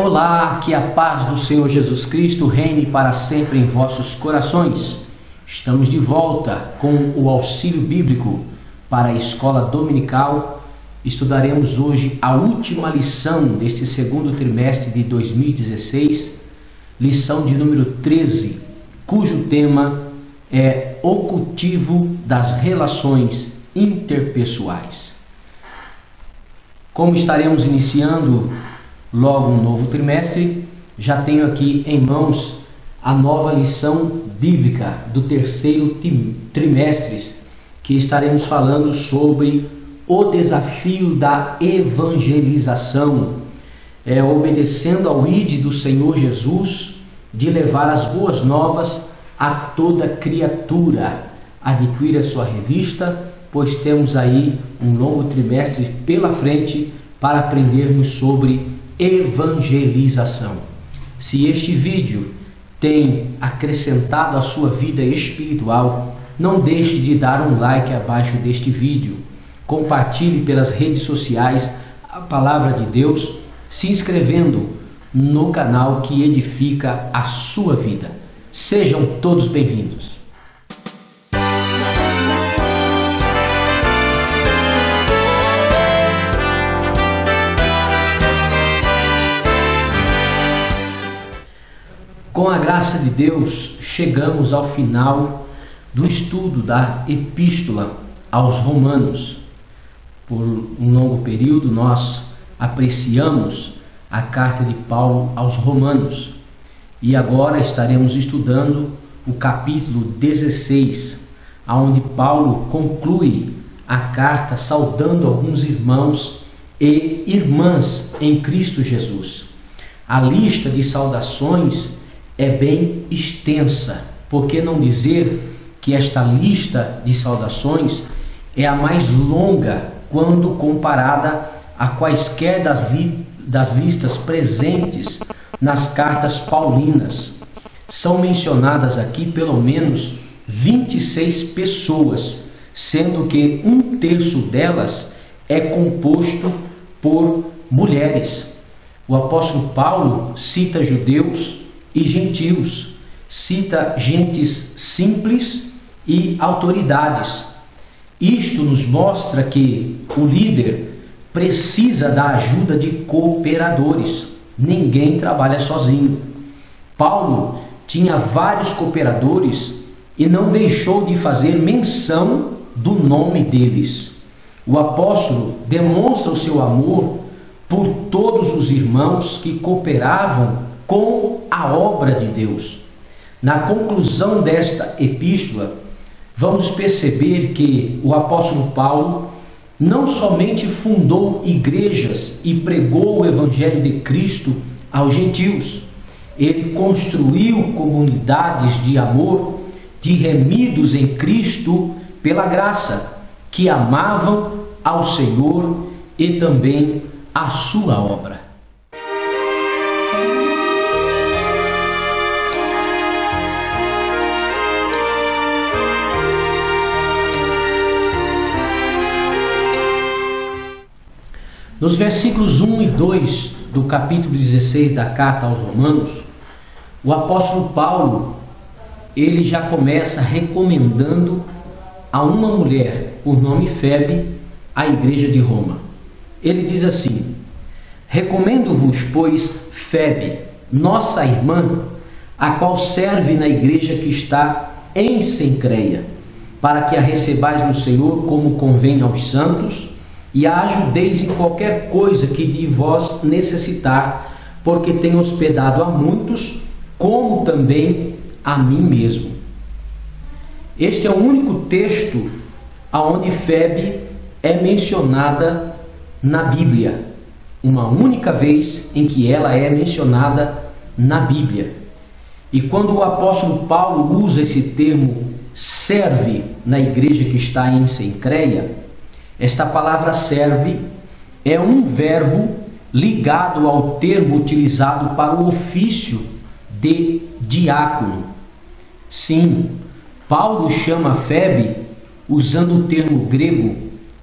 Olá, que a paz do Senhor Jesus Cristo reine para sempre em vossos corações. Estamos de volta com o auxílio bíblico para a escola dominical. Estudaremos hoje a última lição deste segundo trimestre de 2016, lição de número 13, cujo tema é o cultivo das relações interpessoais. Como estaremos iniciando logo um novo trimestre, já tenho aqui em mãos a nova lição bíblica do terceiro trimestre, que estaremos falando sobre o desafio da evangelização, obedecendo ao ID do Senhor Jesus, de levar as boas novas a toda criatura. Adquira sua revista, pois temos aí um longo trimestre pela frente para aprendermos sobre evangelização. Se este vídeo tem acrescentado à sua vida espiritual, não deixe de dar um like abaixo deste vídeo. Compartilhe pelas redes sociais a palavra de Deus, se inscrevendo no canal que edifica a sua vida. Sejam todos bem-vindos. Com a graça de Deus, chegamos ao final do estudo da Epístola aos Romanos. Por um longo período nós apreciamos a carta de Paulo aos Romanos e agora estaremos estudando o capítulo 16, onde Paulo conclui a carta saudando alguns irmãos e irmãs em Cristo Jesus. A lista de saudações é bem extensa, por que não dizer que esta lista de saudações é a mais longa quando comparada a quaisquer das listas presentes nas cartas paulinas. São mencionadas aqui pelo menos 26 pessoas, sendo que 1/3 delas é composto por mulheres. O apóstolo Paulo cita judeus e gentios, cita gentes simples e autoridades. Isto nos mostra que o líder precisa da ajuda de cooperadores. Ninguém trabalha sozinho. Paulo tinha vários cooperadores e não deixou de fazer menção do nome deles. O apóstolo demonstra o seu amor por todos os irmãos que cooperavam com a obra de Deus. Na conclusão desta epístola, vamos perceber que o apóstolo Paulo não somente fundou igrejas e pregou o evangelho de Cristo aos gentios, ele construiu comunidades de amor, de remidos em Cristo pela graça, que amavam ao Senhor e também a sua obra. Nos versículos 1 e 2 do capítulo 16 da carta aos Romanos, o apóstolo Paulo, ele já começa recomendando a uma mulher, por nome Febe, a igreja de Roma. Ele diz assim: recomendo-vos, pois, Febe, nossa irmã, a qual serve na igreja que está em Cencreia, para que a recebais no Senhor como convém aos santos, e a ajudeis em qualquer coisa que de vós necessitar, porque tenho hospedado a muitos, como também a mim mesmo. Este é o único texto onde Febe é mencionada na Bíblia, uma única vez em que ela é mencionada na Bíblia. E quando o apóstolo Paulo usa esse termo serve na igreja que está em Cencreia, esta palavra serve é um verbo ligado ao termo utilizado para o ofício de diácono. Sim, Paulo chama Febe usando o termo grego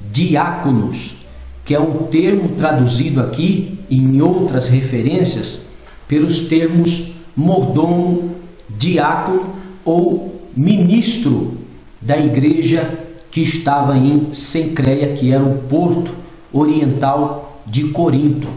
diáconos, que é um termo traduzido aqui em outras referências pelos termos mordomo, diácono ou ministro da igreja que estava em Cencreia, que era o porto oriental de Corinto.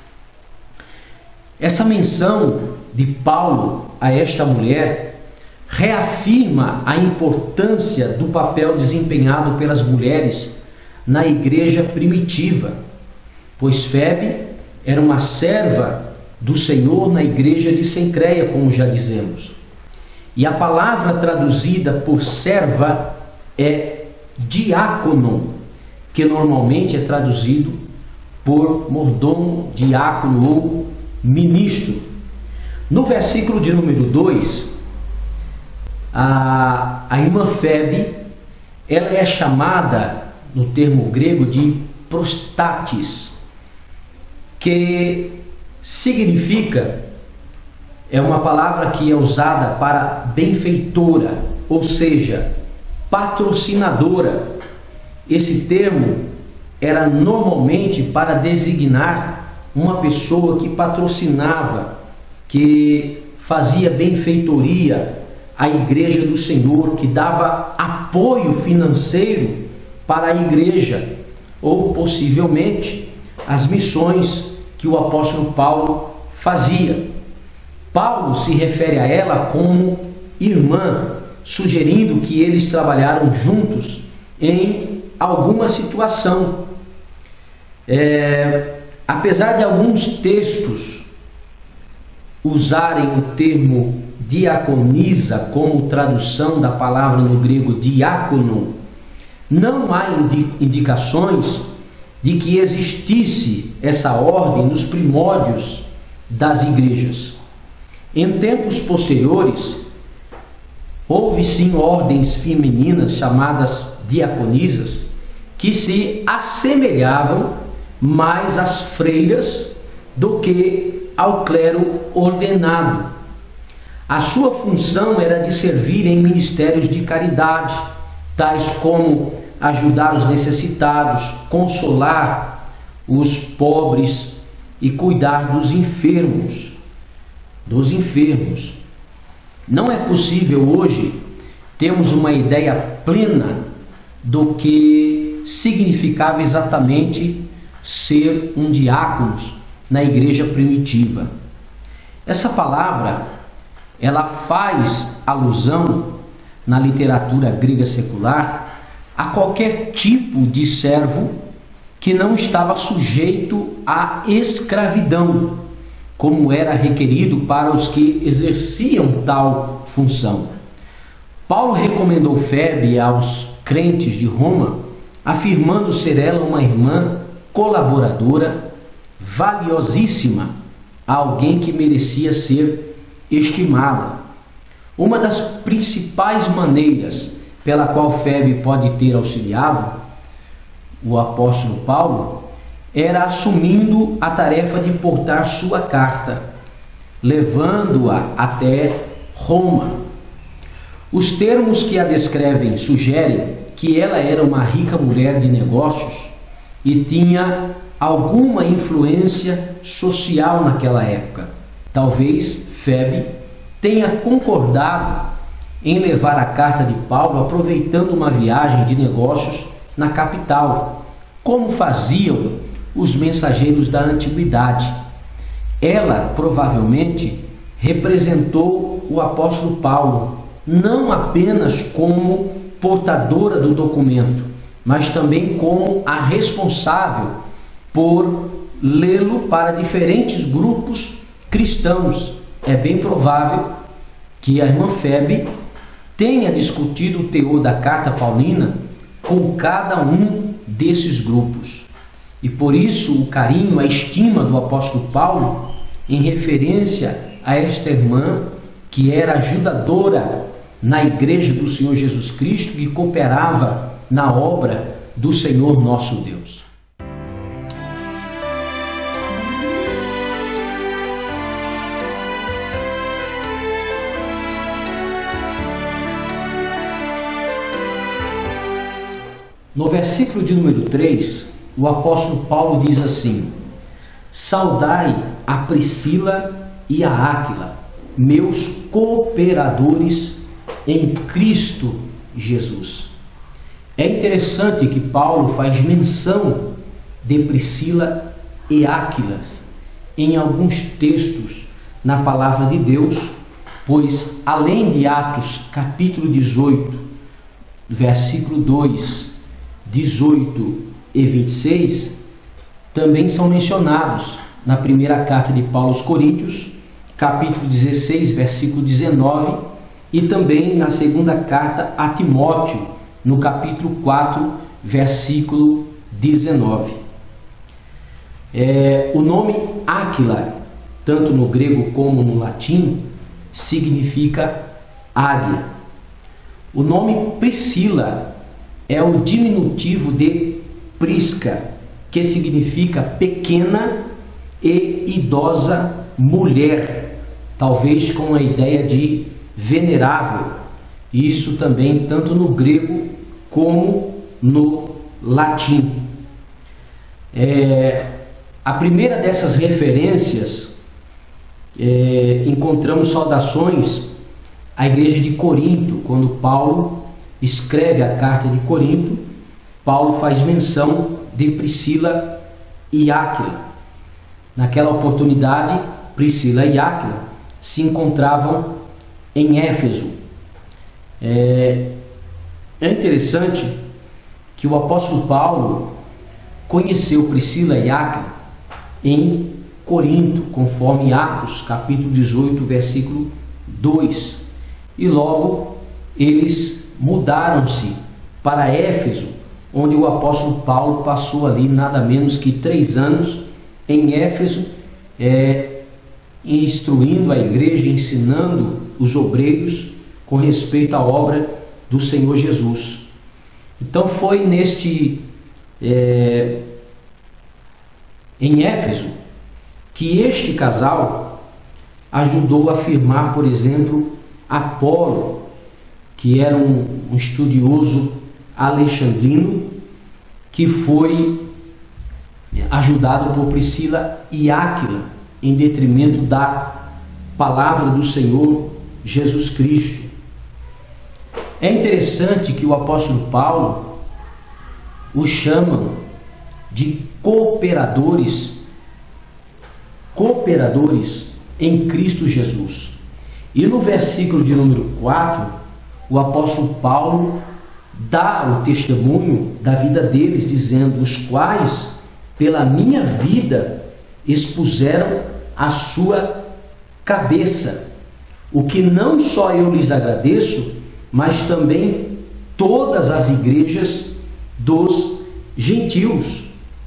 Essa menção de Paulo a esta mulher reafirma a importância do papel desempenhado pelas mulheres na igreja primitiva, pois Febe era uma serva do Senhor na igreja de Cencreia, como já dizemos. E a palavra traduzida por serva é diácono, que normalmente é traduzido por mordomo, diácono ou ministro. No versículo de número 2, a irmã Febe, ela é chamada no termo grego de prostatis, que significa, é uma palavra que é usada para benfeitora, ou seja, patrocinadora. Esse termo era normalmente para designar uma pessoa que patrocinava, que fazia benfeitoria à igreja do Senhor, que dava apoio financeiro para a igreja, ou possivelmente as missões que o apóstolo Paulo fazia. Paulo se refere a ela como irmã, sugerindo que eles trabalharam juntos em alguma situação. Apesar de alguns textos usarem o termo diaconisa como tradução da palavra no grego diácono, não há indicações de que existisse essa ordem nos primórdios das igrejas. Em tempos posteriores, houve sim ordens femininas chamadas diaconisas, que se assemelhavam mais às freiras do que ao clero ordenado. A sua função era de servir em ministérios de caridade, tais como ajudar os necessitados, consolar os pobres e cuidar dos enfermos. Não é possível hoje termos uma ideia plena do que significava exatamente ser um diácono na igreja primitiva. Essa palavra, ela faz alusão na literatura grega secular a qualquer tipo de servo que não estava sujeito à escravidão, como era requerido para os que exerciam tal função. Paulo recomendou Febe aos crentes de Roma, afirmando ser ela uma irmã colaboradora, valiosíssima, alguém que merecia ser estimada. Uma das principais maneiras pela qual Febe pode ter auxiliado o apóstolo Paulo era assumindo a tarefa de portar sua carta, levando-a até Roma. Os termos que a descrevem sugerem que ela era uma rica mulher de negócios e tinha alguma influência social naquela época. Talvez Febe tenha concordado em levar a carta de Paulo aproveitando uma viagem de negócios na capital, como faziam os mensageiros da antiguidade. Ela provavelmente representou o apóstolo Paulo, não apenas como portadora do documento, mas também como a responsável por lê-lo para diferentes grupos cristãos. É bem provável que a irmã Febe tenha discutido o teor da carta paulina com cada um desses grupos. E por isso o carinho, a estima do apóstolo Paulo em referência a esta irmã que era ajudadora na igreja do Senhor Jesus Cristo e cooperava na obra do Senhor nosso Deus. No versículo de número 3, o apóstolo Paulo diz assim: saudai a Priscila e a Áquila, meus cooperadores em Cristo Jesus. É interessante que Paulo faz menção de Priscila e Áquila em alguns textos na palavra de Deus, pois além de Atos capítulo 18, versículo 2, 18 e 26, também são mencionados na primeira carta de Paulo aos Coríntios, capítulo 16, versículo 19, e também na segunda carta a Timóteo, no capítulo 4, versículo 19. O nome Áquila, tanto no grego como no latim, significa águia. O nome Priscila é o diminutivo de Prisca, que significa pequena e idosa mulher, talvez com a ideia de venerável. Isso também tanto no grego como no latim. A primeira dessas referências, encontramos saudações à igreja de Corinto. Quando Paulo escreve a carta de Corinto, Paulo faz menção de Priscila e Áquila. Naquela oportunidade, Priscila e Áquila se encontravam em Éfeso. É interessante que o apóstolo Paulo conheceu Priscila e Áquila em Corinto, conforme Atos capítulo 18, versículo 2. E logo eles mudaram-se para Éfeso, onde o apóstolo Paulo passou ali nada menos que 3 anos em Éfeso, instruindo a igreja, ensinando os obreiros com respeito à obra do Senhor Jesus. Então foi em Éfeso que este casal ajudou a firmar, por exemplo, Apolo, que era um estudioso alexandrino, que foi ajudado por Priscila e Áquila em detrimento da palavra do Senhor Jesus Cristo. É interessante que o apóstolo Paulo os chama de cooperadores em Cristo Jesus. E no versículo de número 4, o apóstolo Paulo dá o testemunho da vida deles, dizendo: os quais pela minha vida expuseram a sua cabeça, o que não só eu lhes agradeço, mas também todas as igrejas dos gentios.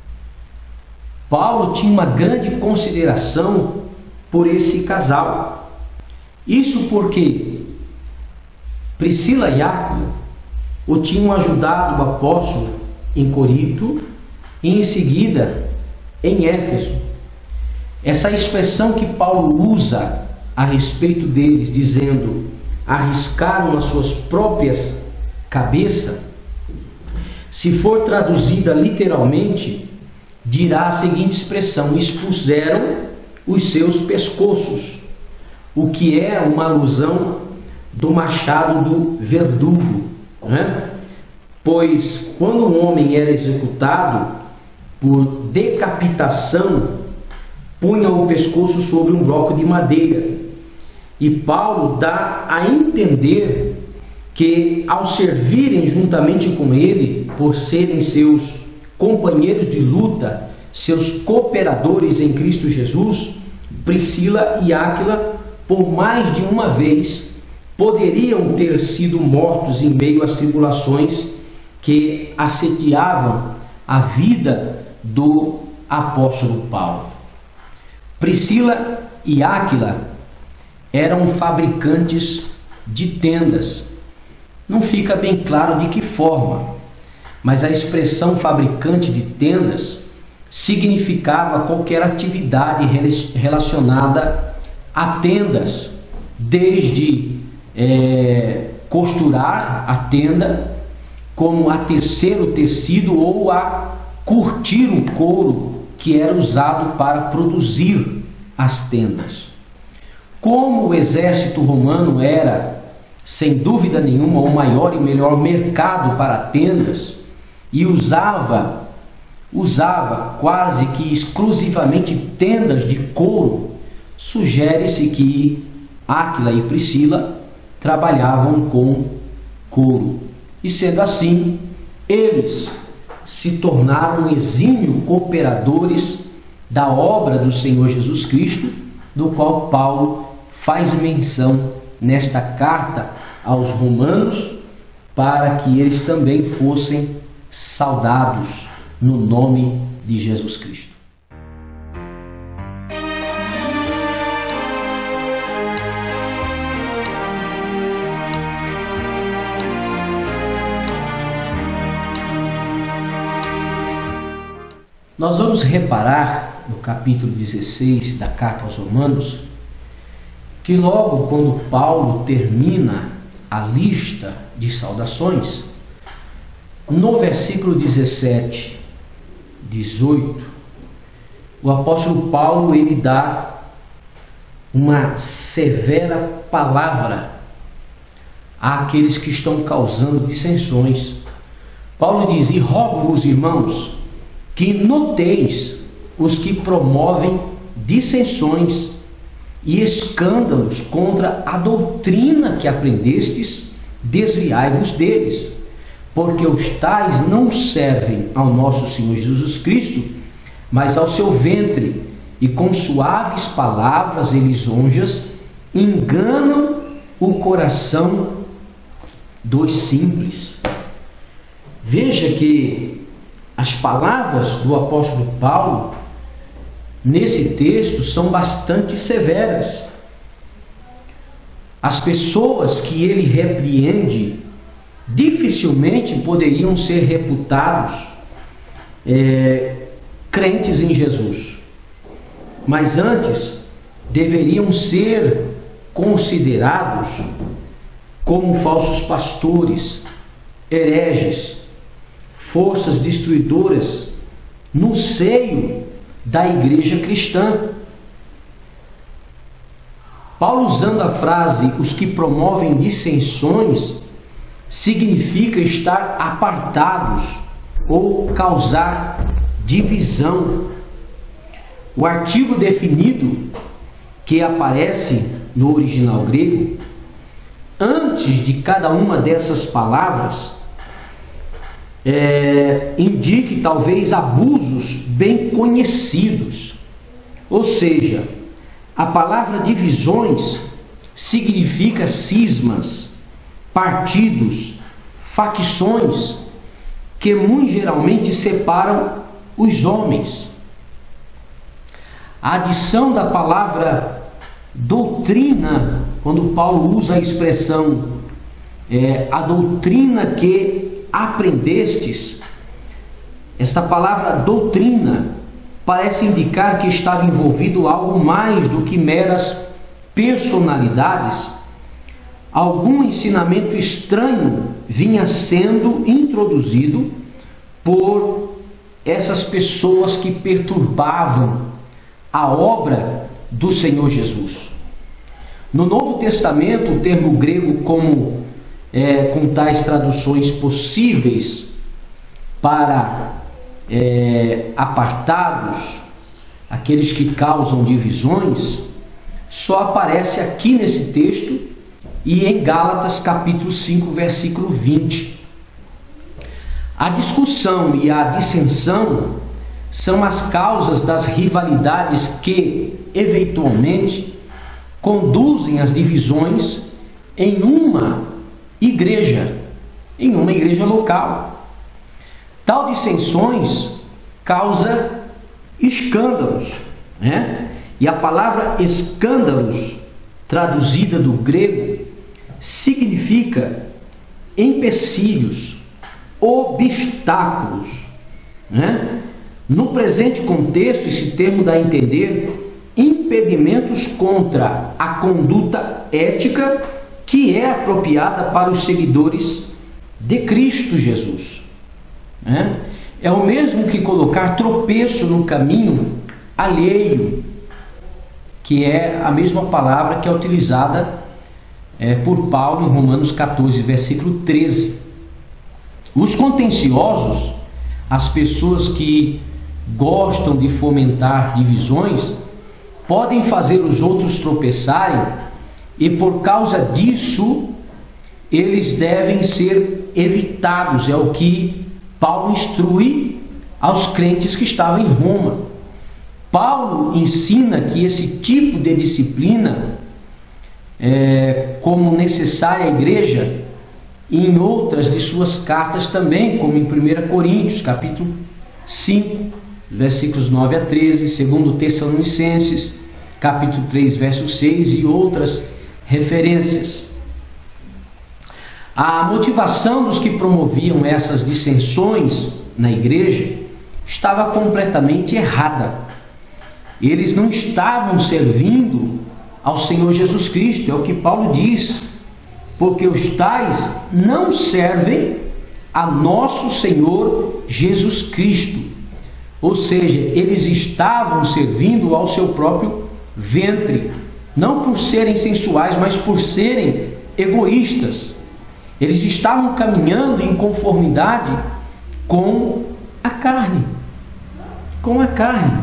Paulo tinha uma grande consideração por esse casal. Isso porque Priscila e Áquila o tinham ajudado o apóstolo em Corinto e em seguida em Éfeso. Essa expressão que Paulo usa a respeito deles, dizendo arriscaram as suas próprias cabeças, se for traduzida literalmente, dirá a seguinte expressão: expuseram os seus pescoços, o que é uma alusão do machado do verdugo, né? Pois quando um homem era executado por decapitação, punha o pescoço sobre um bloco de madeira. E Paulo dá a entender que, ao servirem juntamente com ele, por serem seus companheiros de luta, seus cooperadores em Cristo Jesus, Priscila e Áquila, por mais de uma vez, poderiam ter sido mortos em meio às tribulações que assediavam a vida do apóstolo Paulo. Priscila e Áquila eram fabricantes de tendas. Não fica bem claro de que forma, mas a expressão fabricante de tendas significava qualquer atividade relacionada a tendas, desde costurar a tenda, como a tecer o tecido ou a curtir o couro que era usado para produzir as tendas. Como o exército romano era, sem dúvida nenhuma, o maior e melhor mercado para tendas, e usava quase que exclusivamente tendas de couro, sugere-se que Áquila e Priscila trabalhavam com couro. E sendo assim, eles se tornaram exímios cooperadores da obra do Senhor Jesus Cristo, do qual Paulo faz menção nesta carta aos romanos, para que eles também fossem saudados no nome de Jesus Cristo. Nós vamos reparar no capítulo 16 da carta aos Romanos que logo quando Paulo termina a lista de saudações, no versículo 17, 18, o apóstolo Paulo ele dá uma severa palavra àqueles que estão causando dissensões. Paulo diz: e rogo-vos, irmãos, que noteis os que promovem dissensões e escândalos contra a doutrina que aprendestes, desviai-vos deles, porque os tais não servem ao nosso Senhor Jesus Cristo, mas ao seu ventre, e com suaves palavras e lisonjas enganam o coração dos simples. Veja que as palavras do apóstolo Paulo nesse texto são bastante severas. As pessoas que ele repreende dificilmente poderiam ser reputados crentes em Jesus, mas antes deveriam ser considerados como falsos pastores, hereges, forças destruidoras no seio da igreja cristã. Paulo, usando a frase os que promovem dissensões, significa estar apartados ou causar divisão. O artigo definido que aparece no original grego, antes de cada uma dessas palavras, indique talvez abusos bem conhecidos. Ou seja, a palavra divisões significa cismas, partidos, facções que muito geralmente separam os homens. A adição da palavra doutrina, quando Paulo usa a expressão a doutrina que aprendestes, esta palavra doutrina parece indicar que estava envolvido algo mais do que meras personalidades. Algum ensinamento estranho vinha sendo introduzido por essas pessoas que perturbavam a obra do Senhor Jesus. No Novo Testamento, o termo grego com tais traduções possíveis para apartados, aqueles que causam divisões, só aparece aqui nesse texto e em Gálatas capítulo 5, versículo 20. A discussão e a dissensão são as causas das rivalidades que, eventualmente, conduzem às divisões em uma igreja local. Tal dissensões causa escândalos, né? E a palavra escândalos, traduzida do grego, significa empecilhos, obstáculos, né? No presente contexto, esse termo dá a entender impedimentos contra a conduta ética que é apropriada para os seguidores de Cristo Jesus. É o mesmo que colocar tropeço no caminho alheio. que é a mesma palavra que é utilizada por Paulo em Romanos 14, versículo 13. Os contenciosos, as pessoas que gostam de fomentar divisões, podem fazer os outros tropeçarem, e por causa disso eles devem ser evitados. É o que Paulo instrui aos crentes que estavam em Roma. Paulo ensina que esse tipo de disciplina como necessária à igreja, e em outras de suas cartas também, como em 1 Coríntios, capítulo 5, versículos 9 a 13, 2 Tessalonicenses, capítulo 3, verso 6 e outras referências. A motivação dos que promoviam essas dissensões na igreja estava completamente errada. Eles não estavam servindo ao Senhor Jesus Cristo, é o que Paulo diz, porque os tais não servem a nosso Senhor Jesus Cristo. Ou seja, eles estavam servindo ao seu próprio ventre, não por serem sensuais, mas por serem egoístas. Eles estavam caminhando em conformidade com a carne. Com a carne.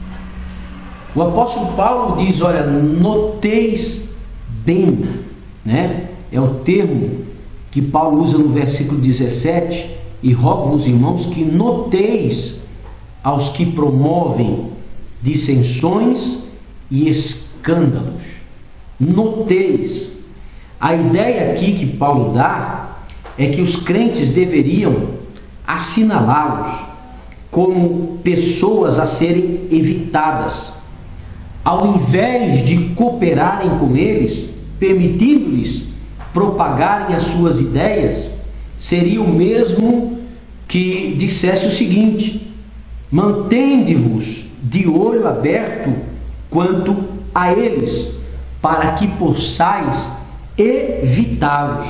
O apóstolo Paulo diz, olha, noteis bem, né? É o termo que Paulo usa no versículo 17, e rogo aos irmãos que noteis aos que promovem dissensões e escândalos. Noteis. A ideia aqui que Paulo dá é que os crentes deveriam assinalá-los como pessoas a serem evitadas, ao invés de cooperarem com eles, permitindo-lhes propagarem as suas ideias. Seria o mesmo que dissesse o seguinte: mantende-vos de olho aberto quanto a eles, para que possais evitá-los.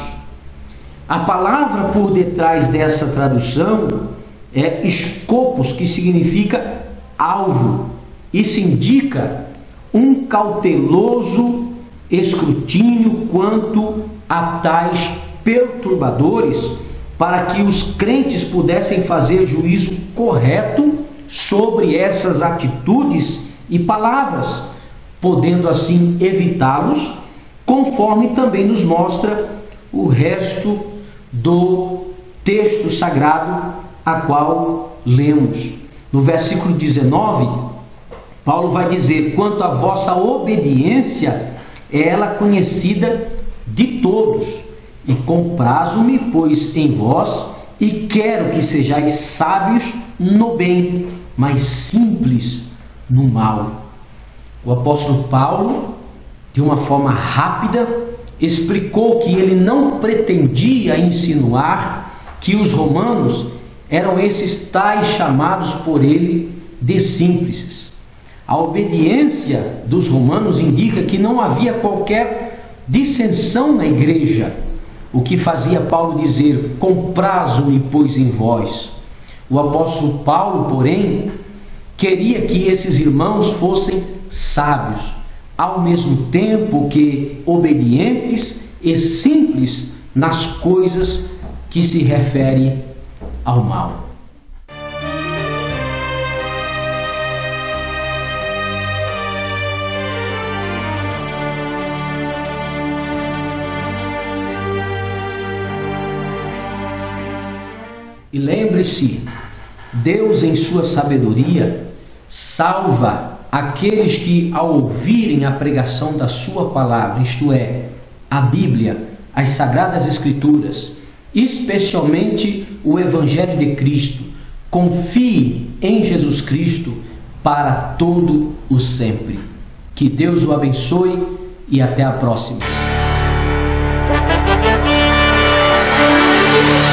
A palavra por detrás dessa tradução é escopos, que significa alvo. Isso indica um cauteloso escrutínio quanto a tais perturbadores, para que os crentes pudessem fazer juízo correto sobre essas atitudes e palavras, podendo assim evitá-los, conforme também nos mostra o resto do texto sagrado a qual lemos. No versículo 19, Paulo vai dizer: quanto à vossa obediência, é ela conhecida de todos, e comprazo-me, pois, em vós, e quero que sejais sábios no bem, mas simples no mal. O apóstolo Paulo, de uma forma rápida, explicou que ele não pretendia insinuar que os romanos eram esses tais chamados por ele de simples. A obediência dos romanos indica que não havia qualquer dissensão na igreja, o que fazia Paulo dizer: comprazo-me, pois, em vós. O apóstolo Paulo, porém, queria que esses irmãos fossem sábios, ao mesmo tempo que obedientes e simples nas coisas que se referem ao mal. E lembre-se, Deus, em sua sabedoria, salva aqueles que, ao ouvirem a pregação da sua palavra, isto é, a Bíblia, as Sagradas Escrituras, especialmente o Evangelho de Cristo, confie em Jesus Cristo para todo o sempre. Que Deus o abençoe e até a próxima.